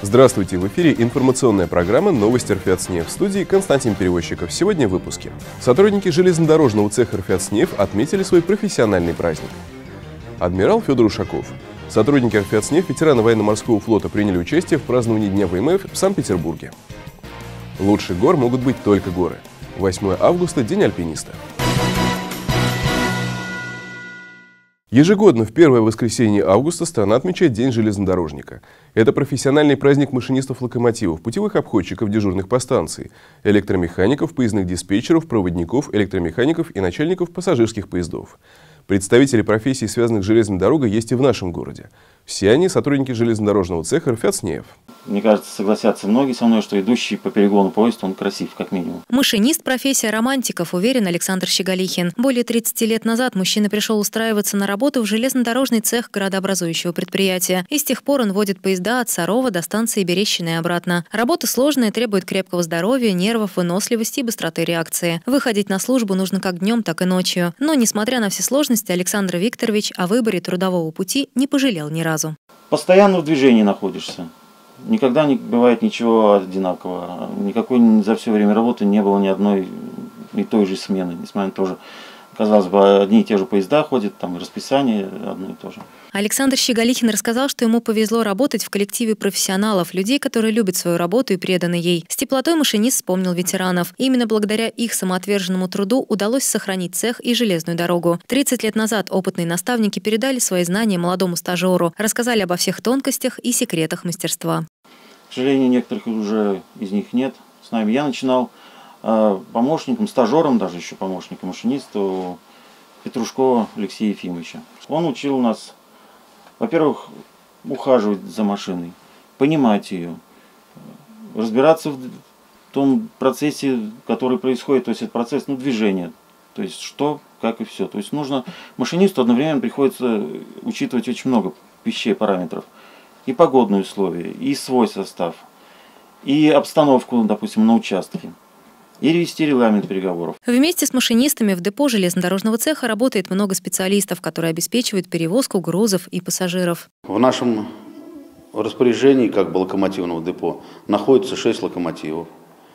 Здравствуйте! В эфире информационная программа «Новости РФИАТ-СНЕФ». В студии Константин Перевозчиков. Сегодня в выпуске. Сотрудники железнодорожного цеха РФИАТ-СНЕФ отметили свой профессиональный праздник. Адмирал Федор Ушаков. Сотрудники РФИАТ-СНЕФ, ветераны военно-морского флота, приняли участие в праздновании Дня ВМФ в Санкт-Петербурге. Лучше гор могут быть только горы. 8 августа – День альпиниста. Ежегодно в первое воскресенье августа страна отмечает День железнодорожника. Это профессиональный праздник машинистов локомотивов, путевых обходчиков дежурных по станции, электромехаников, поездных диспетчеров, проводников, электромехаников и начальников пассажирских поездов. Представители профессий, связанных с железной дорогой, есть и в нашем городе. Все они сотрудники железнодорожного цеха РФИАТ-СНЕФ. Мне кажется, согласятся многие со мной, что идущий по перегону поезд, он красив, как минимум. Машинист – профессия романтиков, уверен Александр Щеголихин. Более 30 лет назад мужчина пришел устраиваться на работу в железнодорожный цех градообразующего предприятия. И с тех пор он водит поезда от Сарова до станции Берещина и обратно. Работа сложная, требует крепкого здоровья, нервов, выносливости и быстроты реакции. Выходить на службу нужно как днем, так и ночью. Но, несмотря на все сложности, Александр Викторович о выборе трудового пути не пожалел ни разу. Постоянно в движении находишься. Никогда не бывает ничего одинакового. Никакой за все время работы не было ни одной и той же смены. Несмотря на то, что, казалось бы, одни и те же поезда ходят, там и расписание одно и то же. Александр Щеголихин рассказал, что ему повезло работать в коллективе профессионалов, людей, которые любят свою работу и преданы ей. С теплотой машинист вспомнил ветеранов. Именно благодаря их самоотверженному труду удалось сохранить цех и железную дорогу. 30 лет назад опытные наставники передали свои знания молодому стажеру, рассказали обо всех тонкостях и секретах мастерства. К сожалению, некоторых уже из них нет. С нами я начинал помощником, стажером даже еще помощником машиниста у Петрушкова Алексея Ефимовича. Он учил нас, во-первых, ухаживать за машиной, понимать ее, разбираться в том процессе, который происходит, то есть это процесс движения, то есть что, как и все. То есть нужно машинисту одновременно приходится учитывать очень много вещей, параметров. И погодные условия, и свой состав, и обстановку, допустим, на участке, и вести регламент переговоров. Вместе с машинистами в депо железнодорожного цеха работает много специалистов, которые обеспечивают перевозку грузов и пассажиров. В нашем распоряжении, как бы локомотивного депо, находится 6 локомотивов.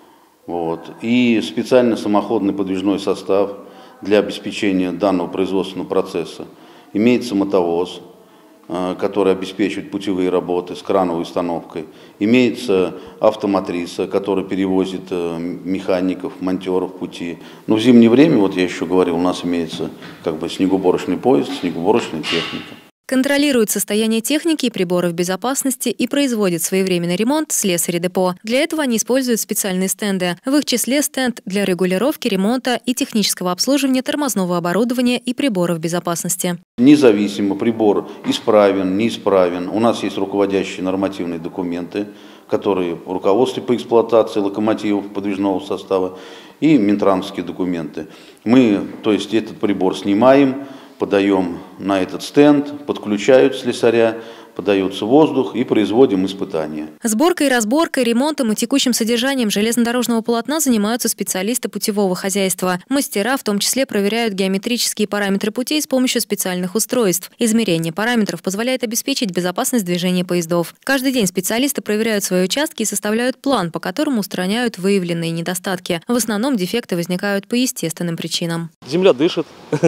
И специально самоходный подвижной состав для обеспечения данного производственного процесса. Имеется мотовоз, который обеспечивает путевые работы с крановой установкой. Имеется автомотриса, который перевозит механиков, монтеров пути. Но в зимнее время, я еще говорил, у нас имеется снегоуборочный поезд, снегоуборочная техника. Контролирует состояние техники и приборов безопасности и производит своевременный ремонт слесари депо. Для этого они используют специальные стенды. В их числе стенд для регулировки, ремонта и технического обслуживания тормозного оборудования и приборов безопасности. Независимо прибор исправен, неисправен. У нас есть руководящие нормативные документы, которые в руководстве по эксплуатации локомотивов подвижного состава и минтрансовские документы. Мы, этот прибор снимаем, подаем на этот стенд, подключают слесаря, подается воздух и производим испытания. Сборкой, разборкой, ремонтом и текущим содержанием железнодорожного полотна занимаются специалисты путевого хозяйства. Мастера в том числе проверяют геометрические параметры путей с помощью специальных устройств. Измерение параметров позволяет обеспечить безопасность движения поездов. Каждый день специалисты проверяют свои участки и составляют план, по которому устраняют выявленные недостатки. В основном дефекты возникают по естественным причинам. Земля дышит.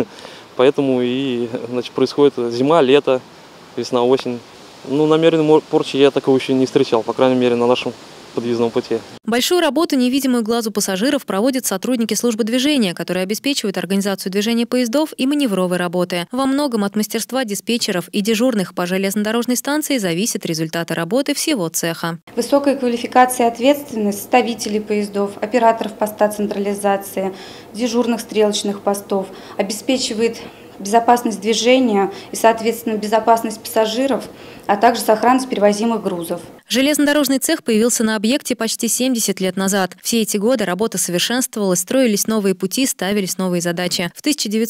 Поэтому и происходит зима, лето, весна, осень. Намеренной порчи я такого еще не встречал, по крайней мере, на нашем подъездном пути. Большую работу, невидимую глазу пассажиров, проводят сотрудники службы движения, которые обеспечивают организацию движения поездов и маневровой работы. Во многом от мастерства диспетчеров и дежурных по железнодорожной станции зависят результаты работы всего цеха. Высокая квалификация и ответственность составителей поездов, операторов поста централизации, дежурных стрелочных постов обеспечивает безопасность движения и, соответственно, безопасность пассажиров, а также сохранность перевозимых грузов. Железнодорожный цех появился на объекте почти 70 лет назад. Все эти годы работа совершенствовалась, строились новые пути, ставились новые задачи. В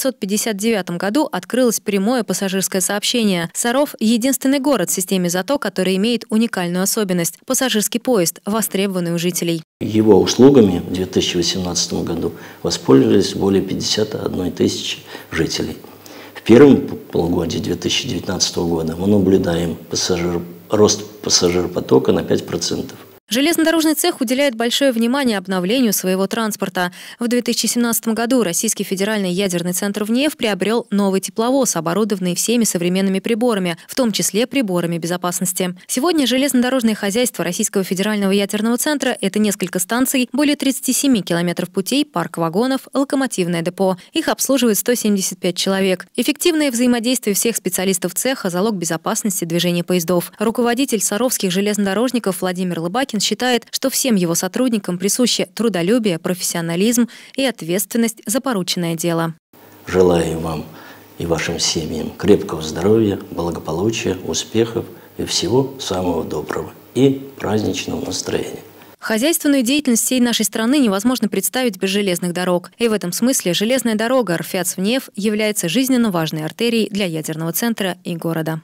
1959 году открылось прямое пассажирское сообщение. Саров – единственный город в системе ЗАТО, который имеет уникальную особенность – пассажирский поезд, востребованный у жителей. Его услугами в 2018 году воспользовались более 51 тысячи жителей. В первом полугодии 2019 года мы наблюдаем рост пассажиропотока на 5%. Железнодорожный цех уделяет большое внимание обновлению своего транспорта. В 2017 году Российский федеральный ядерный центр ВНЕФ приобрел новый тепловоз, оборудованный всеми современными приборами, в том числе приборами безопасности. Сегодня железнодорожное хозяйство Российского федерального ядерного центра – это несколько станций, более 37 километров путей, парк вагонов, локомотивное депо. Их обслуживает 175 человек. Эффективное взаимодействие всех специалистов цеха – залог безопасности движения поездов. Руководитель саровских железнодорожников Владимир Лыбакин считает, что всем его сотрудникам присуще трудолюбие, профессионализм и ответственность за порученное дело. Желаю вам и вашим семьям крепкого здоровья, благополучия, успехов и всего самого доброго и праздничного настроения. Хозяйственную деятельность всей нашей страны невозможно представить без железных дорог. И в этом смысле железная дорога РФЯЦ-ВНЕФ является жизненно важной артерией для ядерного центра и города.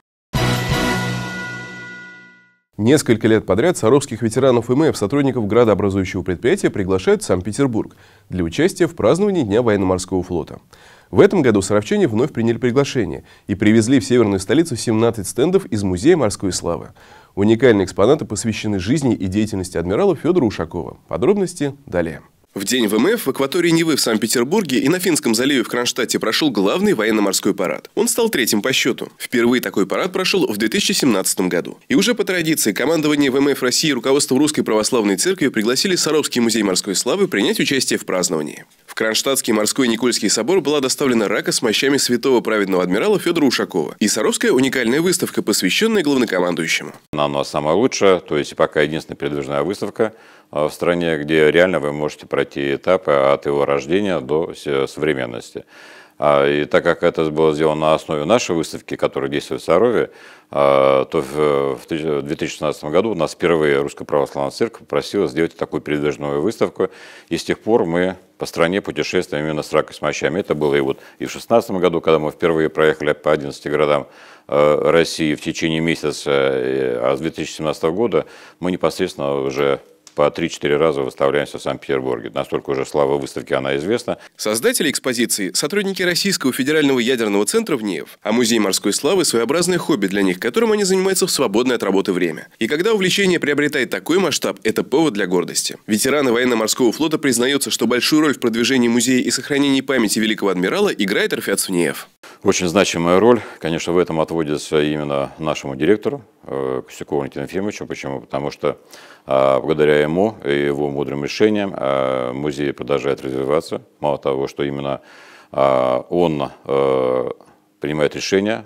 Несколько лет подряд саровских ветеранов ВМФ, сотрудников градообразующего предприятия, приглашают в Санкт-Петербург для участия в праздновании Дня военно-морского флота. В этом году саровчане вновь приняли приглашение и привезли в северную столицу 17 стендов из Музея морской славы. Уникальные экспонаты посвящены жизни и деятельности адмирала Федора Ушакова. Подробности далее. В день ВМФ в акватории Невы в Санкт-Петербурге и на Финском заливе в Кронштадте прошел главный военно-морской парад. Он стал третьим по счету. Впервые такой парад прошел в 2017 году. И уже по традиции командование ВМФ России и руководство Русской Православной Церкви пригласили Саровский музей морской славы принять участие в праздновании. В Кронштадтский морской Никольский собор была доставлена рака с мощами святого праведного адмирала Федора Ушакова и Саровская уникальная выставка, посвященная главнокомандующему. Она у нас самая лучшая, то есть пока единственная передвижная выставка в стране, где реально вы можете пройти этапы от его рождения до современности. И так как это было сделано на основе нашей выставки, которая действует в Сарове, то в 2016 году у нас впервые Русская Православная Церковь попросила сделать такую передвижную выставку. И с тех пор мы по стране путешествуем именно с ракой с мощами. Это было и в 2016 году, когда мы впервые проехали по 11 городам России в течение месяца, а с 2017 года мы непосредственно уже по 3-4 раза выставляемся в Санкт-Петербурге. Настолько уже слава выставки она известна. Создатели экспозиции – сотрудники Российского федерального ядерного центра ВНЕФ, а Музей морской славы – своеобразное хобби для них, которым они занимаются в свободное от работы время. И когда увлечение приобретает такой масштаб, это повод для гордости. Ветераны военно-морского флота признаются, что большую роль в продвижении музея и сохранении памяти великого адмирала играет РФЯЦ-ВНЕФ. Очень значимая роль, конечно, в этом отводится именно нашему директору Костюкову Валентину Ефимовичу. Почему? Потому что благодаря ему и его мудрым решениям музей продолжает развиваться. Мало того, что именно он принимает решения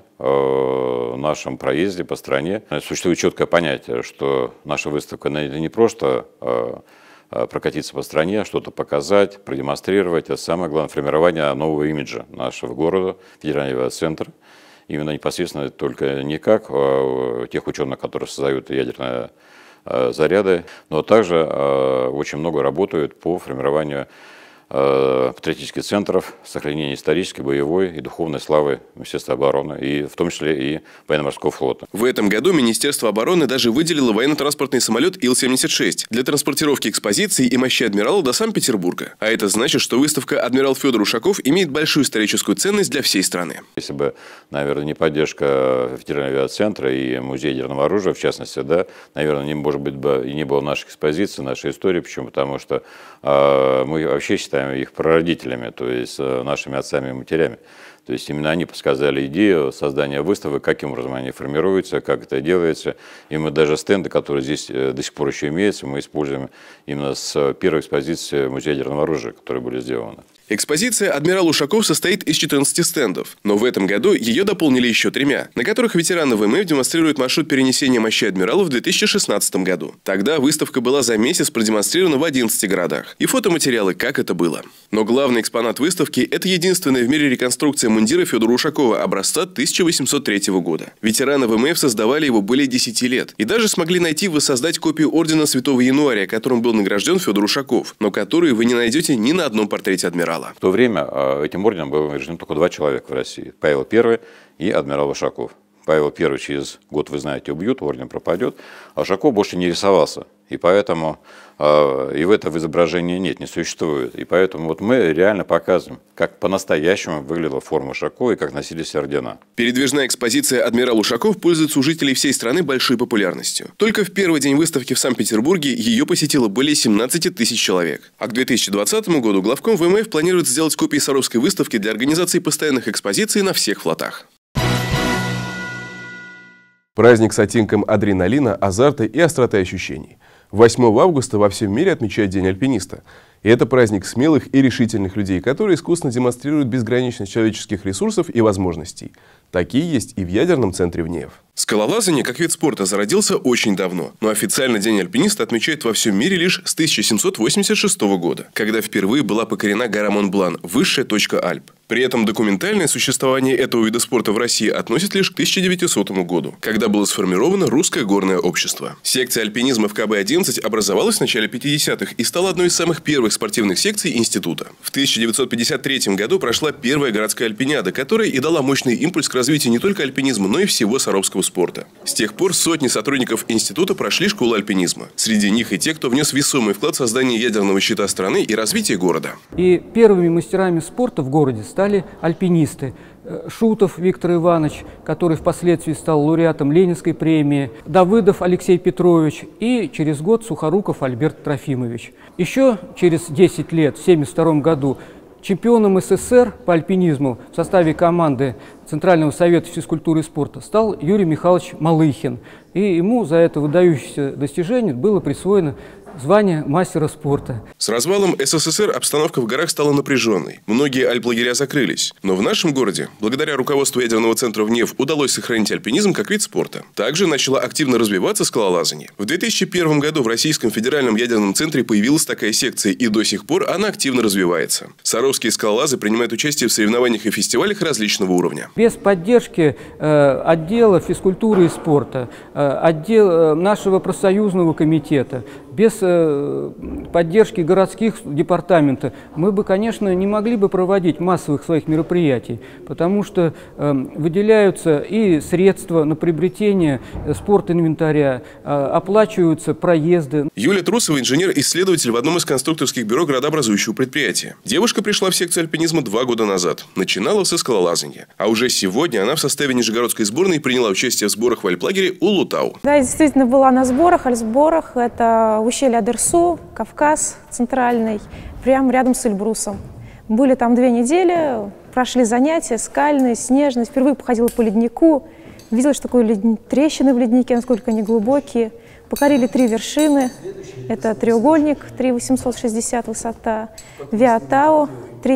о нашем проезде по стране. Существует четкое понятие, что наша выставка не просто прокатиться по стране, что-то показать, продемонстрировать. Это самое главное формирование нового имиджа нашего города, федерального центра. Именно непосредственно только не как тех ученых, которые создают ядерные заряды, но также очень много работают по формированию патриотических центров, сохранения исторической, боевой и духовной славы Министерства обороны, и в том числе и военно-морского флота. В этом году Министерство обороны даже выделило военно-транспортный самолет Ил-76 для транспортировки экспозиции и мощей адмирала до Санкт-Петербурга. А это значит, что выставка «Адмирал Федор Ушаков» имеет большую историческую ценность для всей страны. Если бы, наверное, не поддержка Федерального авиацентра и Музея ядерного оружия, в частности, да, наверное, может быть, и не было нашей экспозиции, нашей истории. Почему? Потому что мы вообще считаем их прародителями, то есть нашими отцами и матерями. То есть именно они подсказали идею создания выставок, каким образом они формируются, как это делается. И мы даже стенды, которые здесь до сих пор еще имеются, мы используем именно с первой экспозиции Музея ядерного оружия, которые были сделаны. Экспозиция «Адмирал Ушаков» состоит из 14 стендов, но в этом году ее дополнили еще 3, на которых ветераны ВМФ демонстрируют маршрут перенесения мощей адмирала в 2016 году. Тогда выставка была за месяц продемонстрирована в 11 городах. И фотоматериалы, как это было. Но главный экспонат выставки – это единственная в мире реконструкция мундира Федора Ушакова образца 1803 года. Ветераны ВМФ создавали его более 10 лет и даже смогли найти и воссоздать копию ордена Святого Януаря, которым был награжден Федор Ушаков, но которую вы не найдете ни на одном портрете адмирала. В то время этим орденом был награжден только 2 человека в России. Павел I и адмирал Ушаков. Павел I через год, вы знаете, убьют, орден пропадет, а Ушаков больше не рисовался. И поэтому и в этого изображения нет, не существует. И поэтому вот мы реально показываем, как по-настоящему выглядела форма Ушакова и как носились ордена. Передвижная экспозиция «Адмирал Ушаков» пользуется у жителей всей страны большой популярностью. Только в первый день выставки в Санкт-Петербурге ее посетило более 17 тысяч человек. А к 2020 году главком ВМФ планирует сделать копии Саровской выставки для организации постоянных экспозиций на всех флотах. Праздник с оттенком адреналина, азарта и остроты ощущений. 8 августа во всем мире отмечают День альпиниста. И это праздник смелых и решительных людей, которые искусно демонстрируют безграничность человеческих ресурсов и возможностей. Такие есть и в ядерном центре ВНЕФ. Скалолазание как вид спорта зародился очень давно, но официально День альпиниста отмечают во всем мире лишь с 1786 года, когда впервые была покорена гора Монблан, высшая точка Альп. При этом документальное существование этого вида спорта в России относят лишь к 1900 году, когда было сформировано Русское горное общество. Секция альпинизма в КБ-11 образовалась в начале 50-х и стала одной из самых первых спортивных секций института. В 1953 году прошла первая городская альпиниада, которая и дала мощный импульс к развитию не только альпинизма, но и всего саровского спорта. С тех пор сотни сотрудников института прошли школу альпинизма. Среди них и те, кто внес весомый вклад в создание ядерного щита страны и развитие города. И первыми мастерами спорта в городе стали альпинисты. Шутов Виктор Иванович, который впоследствии стал лауреатом Ленинской премии, Давыдов Алексей Петрович и через год Сухоруков Альберт Трофимович. Еще через 10 лет, в 1972 году, чемпионом СССР по альпинизму в составе команды Центрального совета физкультуры и спорта стал Юрий Михайлович Малыхин. И ему за это выдающееся достижение было присвоено звание мастера спорта. С развалом СССР обстановка в горах стала напряженной. Многие альплагеря закрылись. Но в нашем городе, благодаря руководству ядерного центра ВНЕФ, удалось сохранить альпинизм как вид спорта. Также начала активно развиваться скалолазание. В 2001 году в Российском федеральном ядерном центре появилась такая секция, и до сих пор она активно развивается. Саровские скалолазы принимают участие в соревнованиях и фестивалях различного уровня. Без поддержки отдела физкультуры и спорта, отдела нашего профсоюзного комитета, без поддержки городских департаментов мы бы, конечно, не могли бы проводить массовых своих мероприятий, потому что выделяются и средства на приобретение спортинвентаря, оплачиваются проезды. Юлия Трусова – инженер-исследователь в одном из конструкторских бюро градообразующего предприятия. Девушка пришла в секцию альпинизма 2 года назад. Начинала со скалолазания. А уже сегодня она в составе нижегородской сборной приняла участие в сборах в альплагере Улутау. Да, я действительно была на сборах, альсборах. Это ущелье Адерсу, Кавказ центральный, прямо рядом с Эльбрусом. Были там 2 недели, прошли занятия, скальные, снежные. Впервые походила по леднику, видела, что такое трещины в леднике, насколько они глубокие. Покорили 3 вершины. Это треугольник, 3860 высота, Виатау,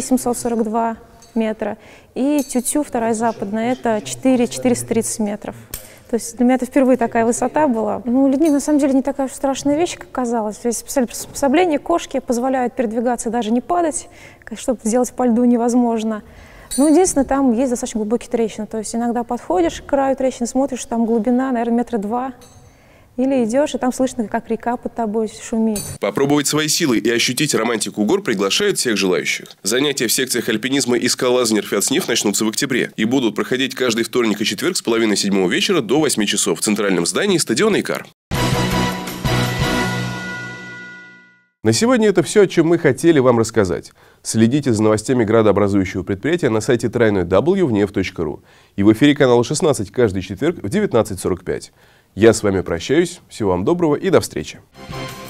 3742 метра, и Тютю, вторая западная, это 4430 метров. То есть для меня это впервые такая высота была. Ну, ледник на самом деле не такая уж страшная вещь, как казалось. Здесь специальные приспособления, кошки позволяют передвигаться, даже не падать, что сделать по льду невозможно. Ну, единственное, там есть достаточно глубокие трещины. То есть иногда подходишь к краю трещины, смотришь, там глубина, наверное, 2 метра. Или идешь, и там слышно, как река под тобой шумит. Попробовать свои силы и ощутить романтику гор приглашают всех желающих. Занятия в секциях альпинизма и скалолазания РФИАТСНИФ начнутся в октябре и будут проходить каждый вторник и четверг с половины 7 вечера до 8 часов в центральном здании стадиона «Икар». На сегодня это все, о чем мы хотели вам рассказать. Следите за новостями градообразующего предприятия на сайте www.vnef.ru и в эфире канала 16 каждый четверг в 19:45. Я с вами прощаюсь. Всего вам доброго и до встречи.